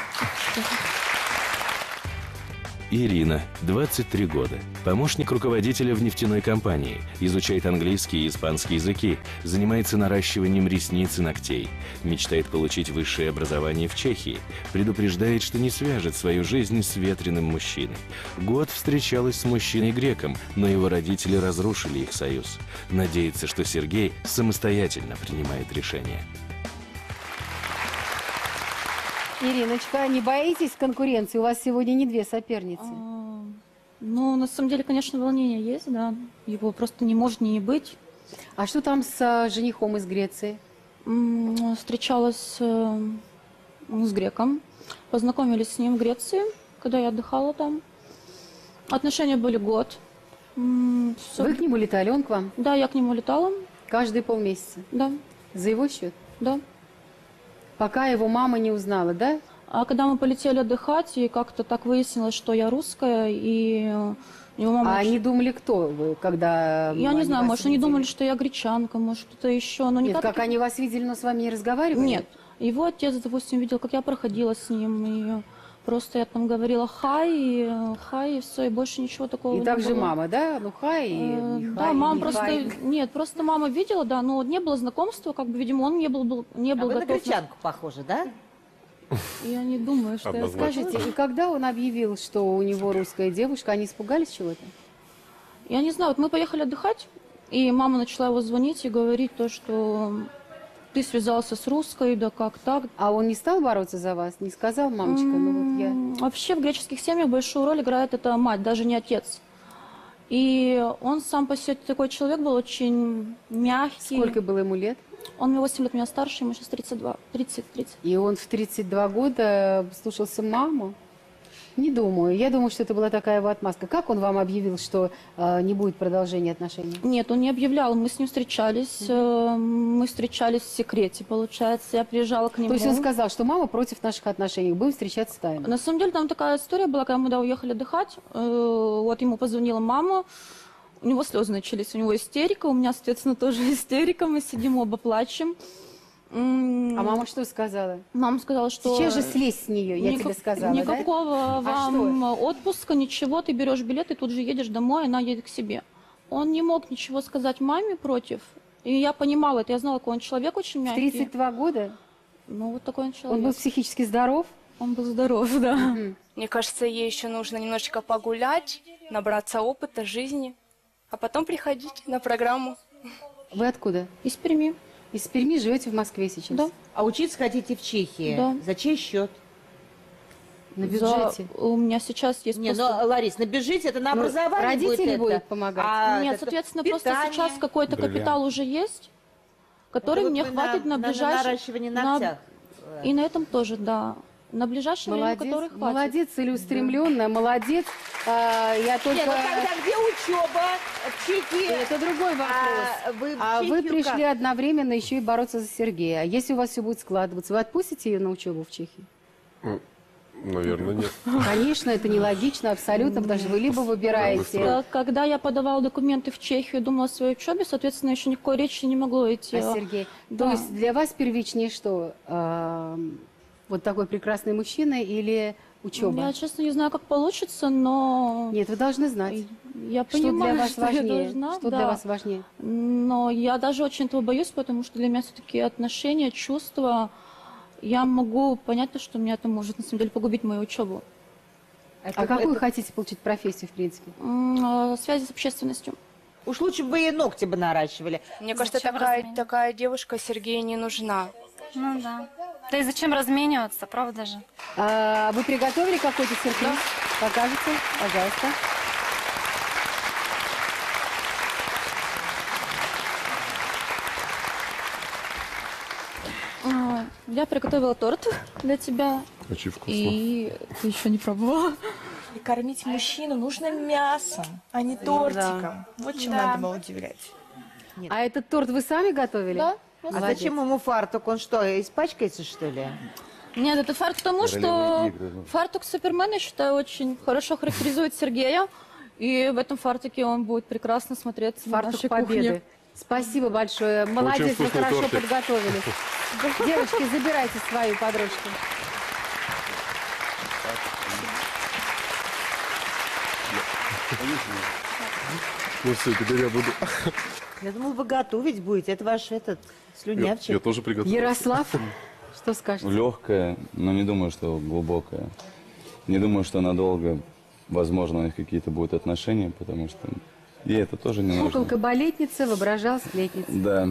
Ирина, 23 года, помощник руководителя в нефтяной компании, изучает английский и испанский языки, занимается наращиванием ресниц и ногтей, мечтает получить высшее образование в Чехии, предупреждает, что не свяжет свою жизнь с ветреным мужчиной. Год встречалась с мужчиной-греком, но его родители разрушили их союз. Надеется, что Сергей самостоятельно принимает решение. Ириночка, не боитесь конкуренции? У вас сегодня не две соперницы. Ну, на самом деле, конечно, волнение есть, да. Его просто не может не быть. А что там с женихом из Греции? Встречалась с греком. Познакомились с ним в Греции, когда я отдыхала там. Отношения были год. Вы к нему летали, он к вам? Да, я к нему летала. Каждые полмесяца? Да. За его счет? Да. Пока его мама не узнала, да? А когда мы полетели отдыхать, и как-то так выяснилось, что я русская, и его мама... А они думали, кто вы, когда... Я не знаю, может, они думали, что я гречанка, может, кто-то еще, но Нет, как они вас видели, но с вами не разговаривали? Нет. Его отец, допустим, видел, как я проходила с ним, и просто я там говорила хай, и все, и больше ничего такого не было. И также мама, да? Ну, хай, и да, хай, мама и просто... хай. Нет, просто мама видела, да, но не было знакомства, как бы, видимо, он не был вы готов. на гречанку похожи, да? Я не думаю, что я... Скажите, и когда он объявил, что у него русская девушка, они испугались чего-то? Я не знаю, вот мы поехали отдыхать, и мама начала его звонить и говорить то, что ты связался с русской, да как так. А он не стал бороться за вас? Не сказал, мамочка, ну вот я... Вообще в греческих семьях большую роль играет эта мать, даже не отец. И он сам по себе такой человек был очень мягкий. Сколько было ему лет? Он мне 8 лет меня старше, ему сейчас 32, 30. И он в 32 года слушался маму? Не думаю. Я думаю, что это была такая его отмазка. Как он вам объявил, что не будет продолжения отношений? Нет, он не объявлял. Мы с ним встречались. Мы встречались в секрете, получается. Я приезжала к нему. То есть он сказал, что мама против наших отношений. Будем встречаться тайно. На самом деле там такая история была, когда мы уехали отдыхать. Вот ему позвонила мама. У него слезы начались, у него истерика, у меня, соответственно, тоже истерика. Мы сидим, оба плачем. А мама что сказала? Мама сказала, что... Сейчас же слезь с нее, я тебе сказала, никакого вам отпуска, ничего. Ты берешь билет и тут же едешь домой, она едет к себе. Он не мог ничего сказать маме против. И я понимала это, я знала, какой он человек очень мягкий. 32 года? Ну, вот такой он человек. Он был психически здоров? Он был здоров, да. Мне кажется, ей еще нужно немножечко погулять, набраться опыта жизни, а потом приходить на программу. Вы откуда? Из Перми. Из Перми живете в Москве сейчас? Да. А учиться хотите в Чехии? Да. За чей счет? На бюджете? У меня сейчас есть... Не, ну, Ларис, на бюджете это на образование родители будет будут помогать? Нет, соответственно, просто сейчас какой-то капитал уже есть, который Это мне вот хватит на ближайшее... наращивание ногтях. И на этом тоже, да. На ближайшее время, который хватит. Молодец, целеустремленная, молодец. Я только... Нет, ну тогда где учеба в Чехии? Это другой вопрос. Вы пришли одновременно еще и бороться за Сергея. А если у вас все будет складываться, вы отпустите ее на учебу в Чехии? Наверное, нет. Конечно, это нелогично абсолютно, потому что вы либо выбираете... Когда я подавала документы в Чехию, думала о своей учебе, соответственно, еще никакой речи не могло идти. А Сергей, да. то есть для вас первичнее что? Вот такой прекрасный мужчина или учеба? Я, честно, не знаю, как получится, но... Нет, вы должны знать. Я понимаю, что для вас важнее. я должна. Что для вас важнее? Но я даже очень этого боюсь, потому что для меня все-таки отношения, чувства... Я могу понять, что меня это может, на самом деле, погубить мою учебу. А какую хотите получить профессию, в принципе? Связи с общественностью. Уж лучше бы и ногти бы наращивали. Мне кажется, такая девушка Сергею не нужна. Ну да. Да и зачем размениваться, правда же? Вы приготовили какой-то сюрприз? Да. Покажите, пожалуйста. Я приготовила торт для тебя. Очень вкусно. И ты еще не пробовала? И кормить мужчину нужно мясом, а не тортиком. Да. Вот чем надо было удивлять. Нет. А этот торт вы сами готовили? Да. А зачем ему фартук? Он что, испачкается, что ли? Нет, это фартук тому, что фартук Супермена, я считаю, очень хорошо характеризует Сергея. И в этом фартуке он будет прекрасно смотреться на нашей победы. кухне. Спасибо большое. Молодец, вы хорошо подготовились. Девочки, забирайте свою подружку. Ну все, теперь я буду... Я думал, вы готовить будете. Это ваш слюнявчик. Я тоже приготовил. Ярослав, что скажете? Легкая, но не думаю, что глубокая. Не думаю, что надолго, возможно, у них какие-то будут отношения, потому что ей это тоже не нужно. Куколка-балетница, воображал сплетница. Да.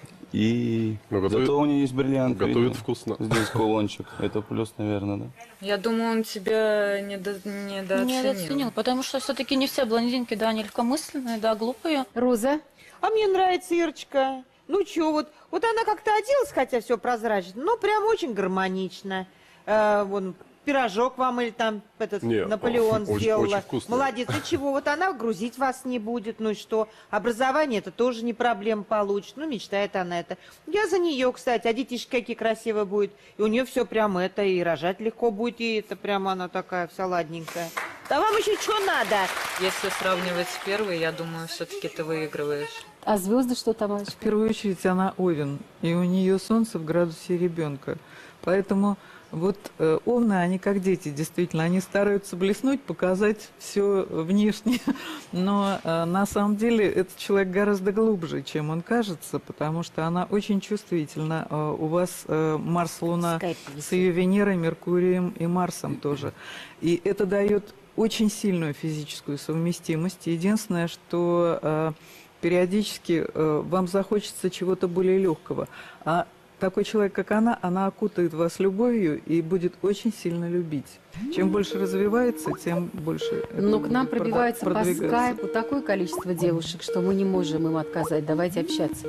И зато у нее есть бриллиант. Готовит вкусно. Здесь кулончик. Это плюс, наверное, да? Я думаю, он тебя недооценил. Недооценил, потому что все-таки не все блондинки, да, они легкомысленные, да, глупые. Роза? А мне нравится Ирочка. Ну чё, вот она как-то оделась, хотя все прозрачно, но прям очень гармонично. Вон, пирожок вам или там Наполеон сделала. Очень вкусно. Молодец. И чего? Вот она грузить вас не будет. Ну и что? Образование это тоже не проблема получит. Ну, мечтает она это. Я за нее, кстати. А детишки какие красивые будет. И у нее все прям это, и рожать легко будет, и это прям она такая вся ладненькая. Да вам еще что надо? Если сравнивать с первой, я думаю, все-таки ты выигрываешь. А звезды что там? В первую очередь она Овен, и у нее солнце в градусе ребенка. Поэтому вот овны, они как дети, действительно, они стараются блеснуть, показать все внешне, но на самом деле этот человек гораздо глубже, чем он кажется, потому что она очень чувствительна. У вас Марс, Луна с ее Венерой, Меркурием и Марсом тоже. И это дает очень сильную физическую совместимость. Единственное, что периодически вам захочется чего-то более легкого. А такой человек, как она окутает вас любовью и будет очень сильно любить. Чем больше развивается, тем больше... Но к нам пробивается по скайпу такое количество девушек, что мы не можем им отказать. Давайте общаться.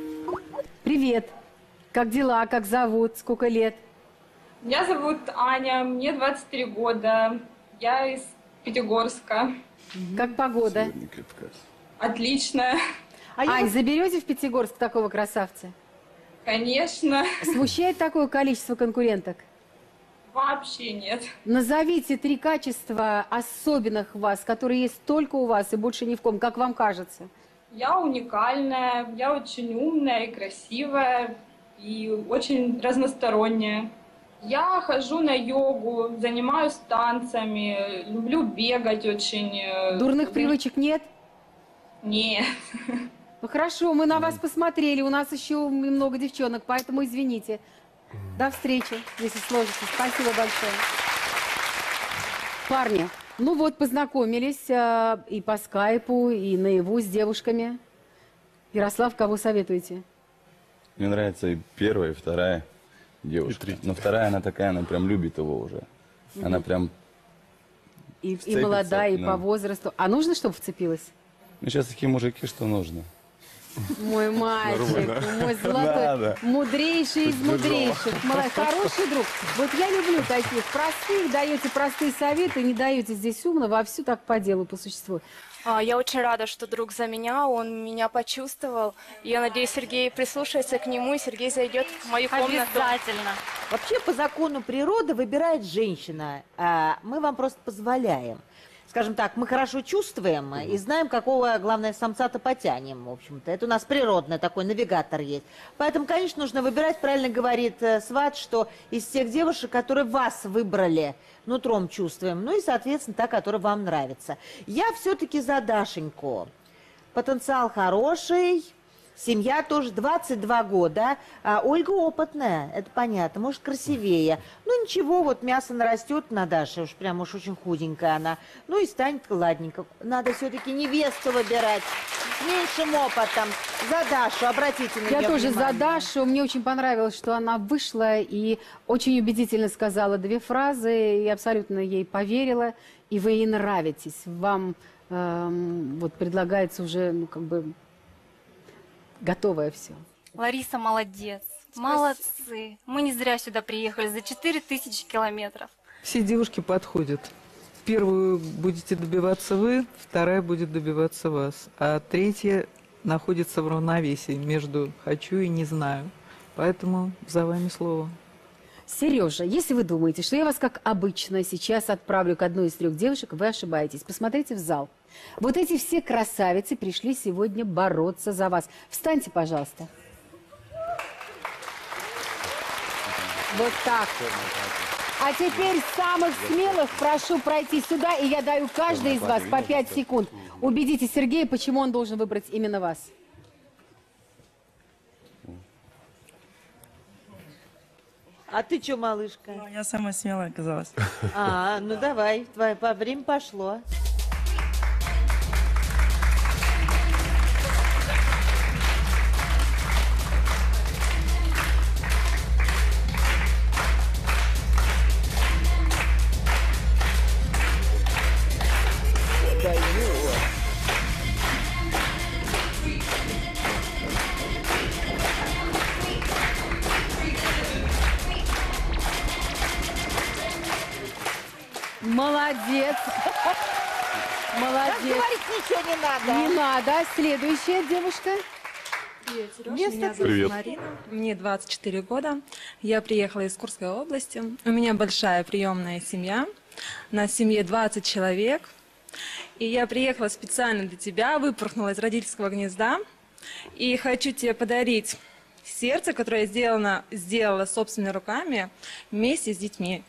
Привет. Как дела? Как зовут? Сколько лет? Меня зовут Аня, мне 23 года. Я из Пятигорска. Как погода? Отлично. Ань, заберете в Пятигорск такого красавца? Конечно. Смущает такое количество конкуренток? Вообще нет. Назовите 3 качества особенных вас, которые есть только у вас и больше ни в ком, как вам кажется. Я уникальная, я очень умная и красивая, и очень разносторонняя. Я хожу на йогу, занимаюсь танцами, люблю бегать очень. Дурных привычек нет? Нет. Ну хорошо, мы на вас посмотрели, у нас еще много девчонок, поэтому извините. До встречи, если сложится. Спасибо большое. Парни, ну вот познакомились и по скайпу, и наяву с девушками. Ярослав, кого советуете? Мне нравится и первая, и вторая девушка. Но вторая, она такая, она прям любит его уже. Она прям и молодая, и по возрасту. А нужно, чтобы вцепилась? Ну сейчас такие мужики, что нужно. Мой мальчик, мой золотой, мудрейший из мудрейших, хороший друг. Вот я люблю таких простых, даете простые советы, не даете здесь умно, вовсю так по делу, по существу. Я очень рада, что друг за меня, он меня почувствовал. Я надеюсь, Сергей прислушается к нему, и Сергей зайдет в мою комнату. Обязательно. Вообще, по закону природы выбирает женщина, а мы вам просто позволяем. Скажем так, мы хорошо чувствуем и знаем, какого, главное, самца-то потянем, в общем-то. Это у нас природный такой навигатор есть. Поэтому, конечно, нужно выбирать, правильно говорит сват, что из тех девушек, которые вас выбрали, нутром чувствуем, ну и, соответственно, та, которая вам нравится. Я все-таки за Дашеньку. Потенциал хороший. Семья тоже 22 года. А Ольга опытная, это понятно, может, красивее. Ну, ничего, вот мясо нарастет на Даше, уж прям уж очень худенькая она. Ну, и станет ладненько. Надо все-таки невесту выбирать с меньшим опытом. За Дашу, обратите на нее Я тоже внимание. за Дашу. Мне очень понравилось, что она вышла и очень убедительно сказала 2 фразы, и абсолютно ей поверила. И вы ей нравитесь. Вам вот предлагается уже, ну, как бы... Готовое все. Лариса молодец. Молодцы. Мы не зря сюда приехали за 4000 километров. Все девушки подходят. Первую будете добиваться вы, вторая будет добиваться вас, а третья находится в равновесии между «хочу» и «не знаю». Поэтому за вами слово. Сережа, если вы думаете, что я вас, как обычно, сейчас отправлю к одной из 3 девушек, вы ошибаетесь. Посмотрите в зал. Вот эти все красавицы пришли сегодня бороться за вас. Встаньте, пожалуйста. Вот так. А теперь самых смелых прошу пройти сюда, и я даю каждой из вас по 5 секунд. Убедите Сергея, почему он должен выбрать именно вас. А ты что, малышка? Ну, я самая смелая оказалась. Ну давай, время пошло. Молодец. Молодец. Говорить ничего не надо. Не надо. Следующая девушка. Привет, Сереж. Меня зовут Марина. Мне 24 года. Я приехала из Курской области. У меня большая приемная семья. На семье 20 человек. И я приехала специально для тебя, выпорхнула из родительского гнезда. И хочу тебе подарить сердце, которое я сделала собственными руками вместе с детьми.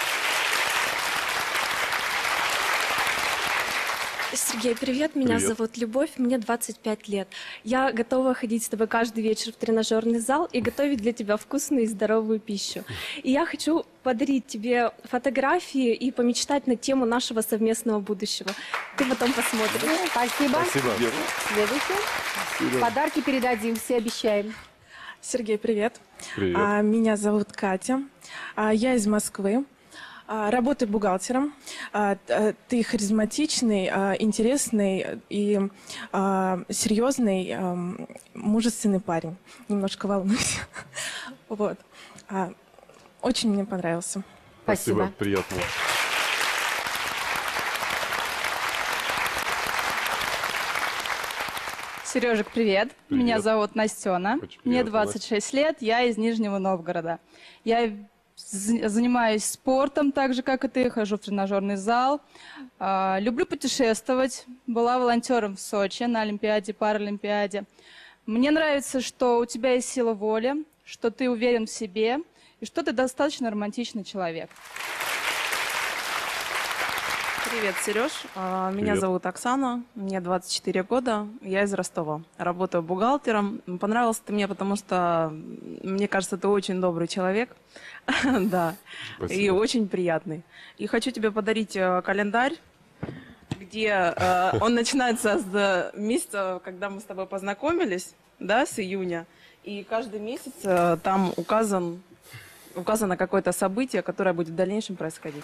Сергей, привет, меня зовут Любовь, мне 25 лет. Я готова ходить с тобой каждый вечер в тренажерный зал и готовить для тебя вкусную и здоровую пищу. И я хочу подарить тебе фотографии и помечтать на тему нашего совместного будущего. Ты потом посмотришь. Спасибо. Спасибо. Следующий. Подарки передадим, все обещаем. Сергей, привет. Привет. Меня зовут Катя. Я из Москвы. Работаю бухгалтером. Ты харизматичный, интересный и серьезный, мужественный парень. Немножко волнуюсь. Вот. Очень мне понравился. Спасибо. Приятно. Сережек, привет. Меня зовут Настена. Мне 26 лет, я из Нижнего Новгорода. Я занимаюсь спортом так же, как и ты, хожу в тренажерный зал. Люблю путешествовать. Была волонтером в Сочи на Олимпиаде, Паралимпиаде. Мне нравится, что у тебя есть сила воли, что ты уверен в себе и что ты достаточно романтичный человек. Привет, Сереж. Меня зовут Оксана, мне 24 года, я из Ростова. Работаю бухгалтером. Понравился ты мне, потому что, мне кажется, ты очень добрый человек. Да, и очень приятный. И хочу тебе подарить календарь, где он начинается с месяца, когда мы с тобой познакомились, да, с июня. И каждый месяц там указано какое-то событие, которое будет в дальнейшем происходить.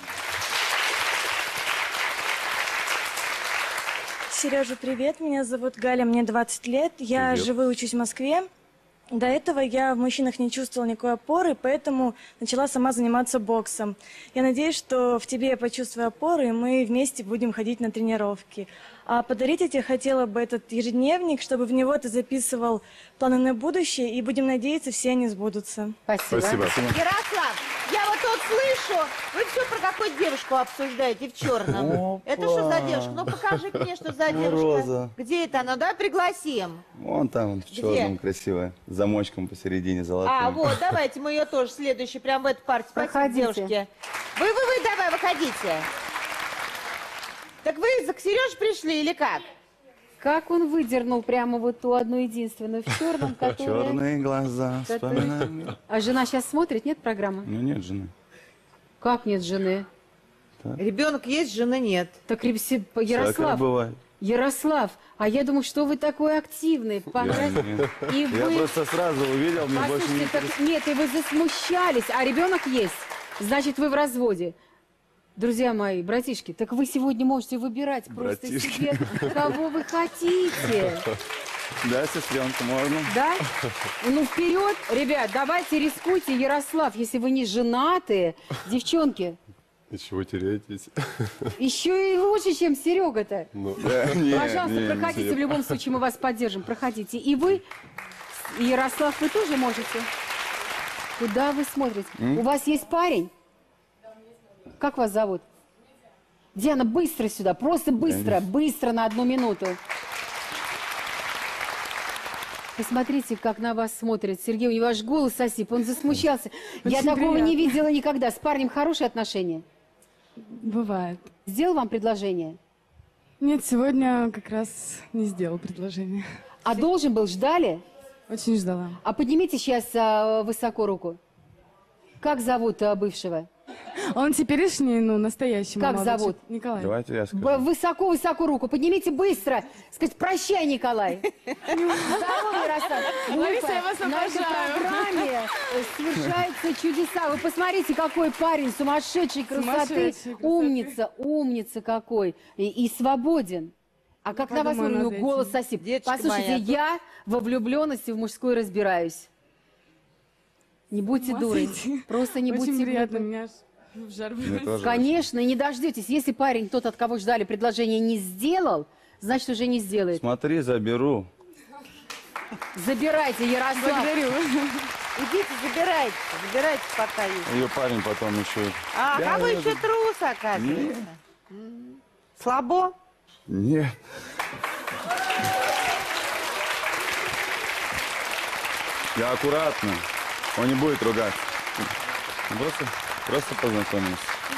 Сережа, привет, меня зовут Галя, мне 20 лет, я живу и учусь в Москве. До этого я в мужчинах не чувствовала никакой опоры, поэтому начала сама заниматься боксом. Я надеюсь, что в тебе я почувствую опору, и мы вместе будем ходить на тренировки. А подарить я тебе хотела бы этот ежедневник, чтобы в него ты записывал планы на будущее, и будем надеяться, все они сбудутся. Спасибо. Спасибо. Ярослав, я вот тут слышу, вы все про какую девушку обсуждаете в черном. Опа. Это что за девушка? Ну покажи мне, что за девушка. Роза. Где это она? Давай пригласим. Вон там, в черном, красивая. С замочком посередине золотым. Вот, давайте мы ее тоже следующий, прям в эту партию. Спасибо, Проходите. девушки. Вы, давай, выходите. Так вы к Сереже пришли или как? Как он выдернул прямо вот ту одну единственную в черном, которая... Черные глаза, вспоминаем. А жена сейчас смотрит, нет программы? Ну нет жены. Как нет жены? Так. Ребенок есть, жены нет. Так, Всякое Ярослав, бывает. Ярослав, а я думаю, что вы такой активный. Я просто сразу увидел, мне больше не интересно. Нет, и вы засмущались, а ребенок есть. Значит, вы в разводе. Друзья мои, братишки, так вы сегодня можете выбирать просто себе, кого вы хотите. Да, сестренка, можно. Да? Ну, вперед, ребят, давайте рискуйте. Ярослав, если вы не женаты, девчонки, И чего теряетесь? еще и лучше, чем Серега-то. Ну, Пожалуйста, проходите, в любом случае мы вас поддержим. Проходите. И вы, Ярослав, вы тоже можете. Куда вы смотрите? У вас есть парень? Как вас зовут? Диана, быстро сюда, просто быстро, быстро на 1 минуту. Посмотрите, как на вас смотрит Сергей, у него аж голос осип, он засмущался. Я такого не видела никогда. С парнем хорошие отношения? Бывает. Сделал вам предложение? Нет, сегодня как раз не сделал предложение. А должен был, ждали? Очень ждала. А поднимите сейчас высоко руку. Как зовут бывшего? Он теперешний, ну, настоящий. Как зовут? Николай. Давайте я скажу. Высоко-высоко руку. Поднимите быстро. Сказать, прощай, Николай. Здорово, Ярослав. Лариса, я вас На этой обожаю. программе совершаются чудеса. Вы посмотрите, какой парень сумасшедшей красоты. Умница, умница какой. И свободен. А как на вас у него голос осип. Послушайте, я во влюбленности в мужской разбираюсь. Не будьте дурой. Просто не будьте Очень приятно, глупы. меня аж в жар бросает. Конечно, и не дождетесь. Если парень, тот, от кого ждали предложение, не сделал, значит, уже не сделает. Смотри, заберу. Забирайте, Ярослав. Благодарю. Идите, забирайте. Забирайте, пока есть. Ее парень потом еще... А вы еще трус, оказывается. Слабо? Нет. Я аккуратно. Он не будет ругаться. Просто познакомимся.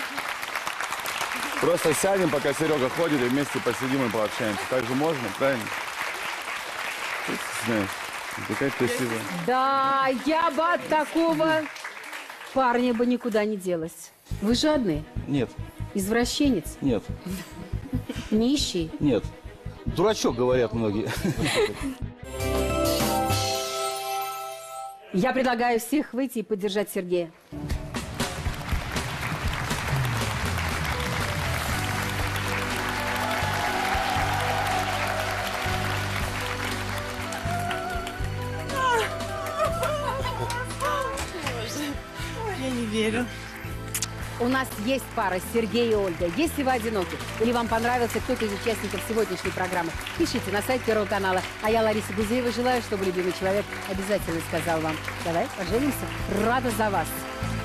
Просто сядем, пока Серега ходит, и вместе посидим и пообщаемся. Так же можно, правильно? Знаешь, такая красивая. Да, я бы от такого парня бы никуда не делась. Вы жадный? Нет. Извращенец? Нет. Нищий? Нет. Дурачок, говорят многие. Я предлагаю всех выйти и поддержать Сергея. Я не верю. У нас есть пара Сергей и Ольга. Если вы одиноки или вам понравился кто-то из участников сегодняшней программы, пишите на сайт Первого канала. А я, Лариса Гузеева, желаю, чтобы любимый человек обязательно сказал вам: давай поженимся. Рада за вас.